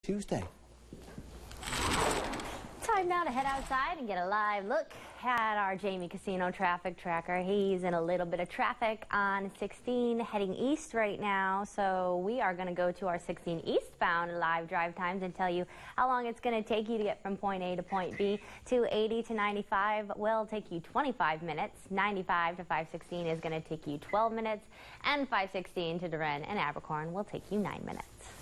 Tuesday. Time now to head outside and get a live look at our Jamie Casino traffic tracker. He's in a little bit of traffic on 16 heading east right now, so we are going to go to our 16 eastbound live drive times and tell you how long it's going to take you to get from point A to point B. 280 to 95 will take you 25 minutes. 95 to 516 is going to take you 12 minutes, and 516 to Duran and Abercorn will take you 9 minutes.